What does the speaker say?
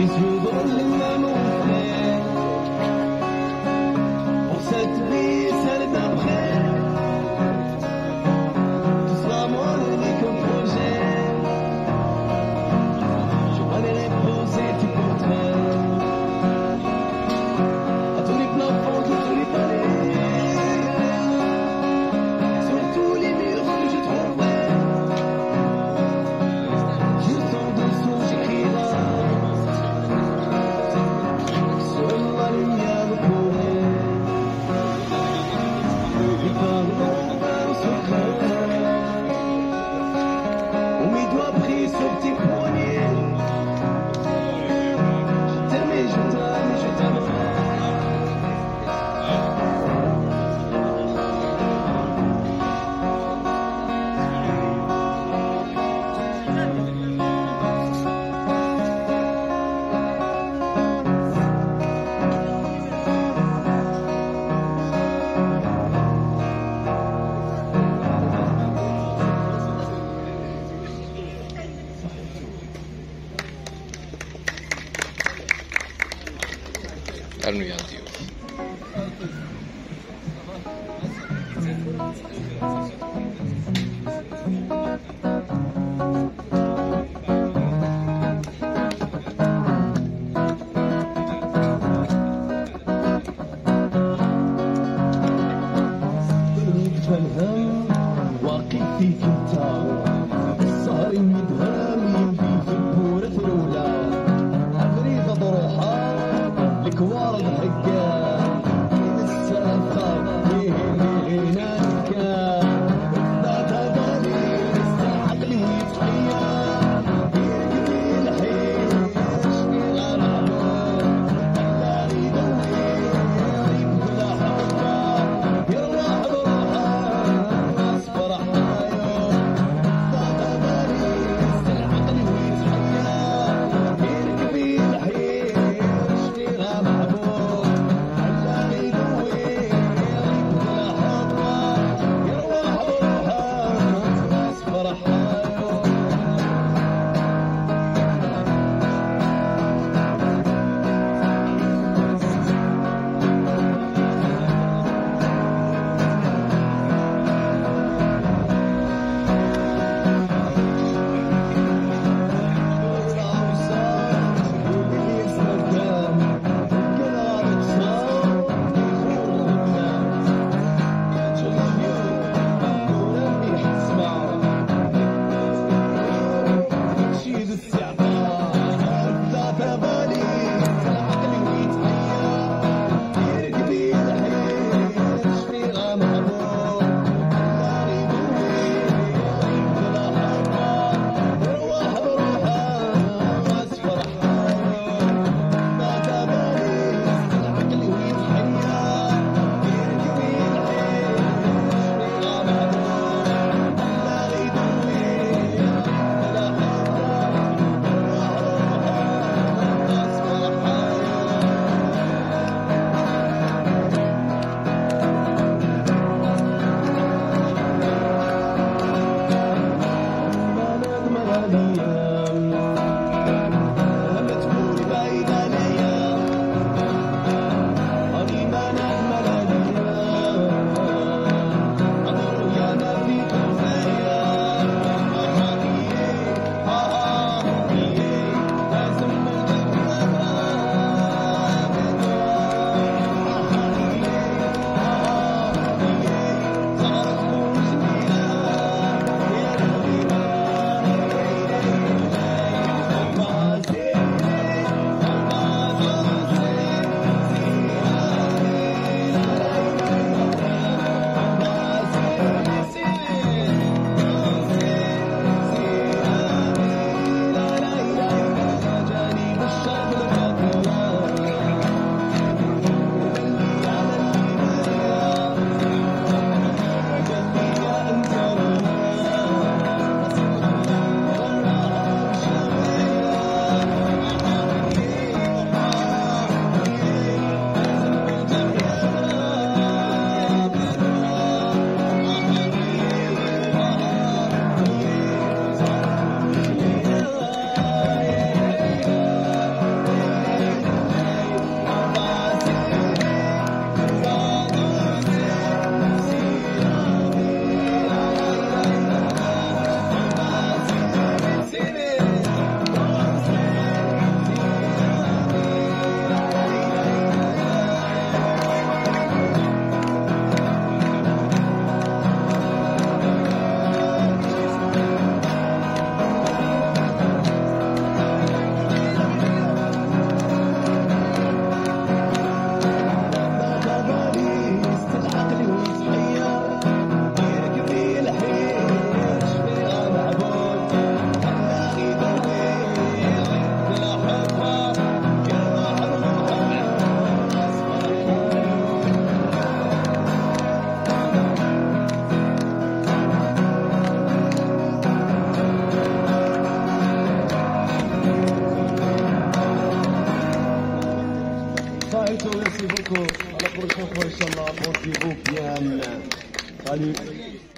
yeux dans les mains, mon frère. Pour cette vie, celle d'après, tu seras mon unique projet. Je vais aller poser tes portraits à tous les plafonds de tous les palais, sur tous les murs que je trouverai. Juste en dessous, j'écrirai seule la lumière pourrait. Et par mon secret, on mes doigts pris sur tes poignets. Je t'aime et je t'aime et je t'aimerai. Calmi un Dio. فالهم واقف فيك انت، السهر يدهم يمضي في البورة الأولى، عفريت ضروحة الكوار الهكا من السفر هنا كان ذات بالي استحق لي تحية يرقدي الحين شني غنعمل لا يدوي يبدو حبه يروح بروحه ناس فرحها ذات بالي استحق لي تحية يرقدي الحين شني غنعمل لا يدوي يبدو حبه يروح بروحه ناس فرحها. bientôt, merci beaucoup. À la prochaine fois, Inch'Allah. Portez-vous bien. Salut.